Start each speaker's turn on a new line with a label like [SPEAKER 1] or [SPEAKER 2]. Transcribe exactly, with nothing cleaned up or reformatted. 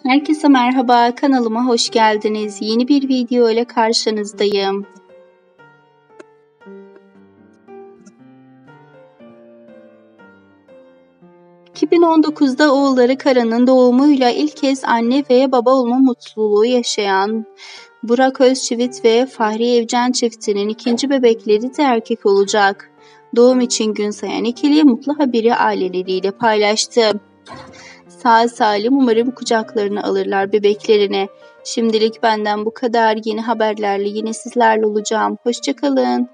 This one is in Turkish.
[SPEAKER 1] Herkese merhaba, kanalıma hoş geldiniz. Yeni bir video ile karşınızdayım. iki bin on dokuzda oğulları Kara'nın doğumuyla ilk kez anne ve baba olma mutluluğu yaşayan Burak Özçivit ve Fahri Evcen çiftinin ikinci bebekleri de erkek olacak. Doğum için gün sayan ikili mutlu haberi aileleriyle paylaştı. Sağ salim umarım kucaklarına alırlar bebeklerini. Şimdilik benden bu kadar. Yeni haberlerle yine sizlerle olacağım. Hoşça kalın.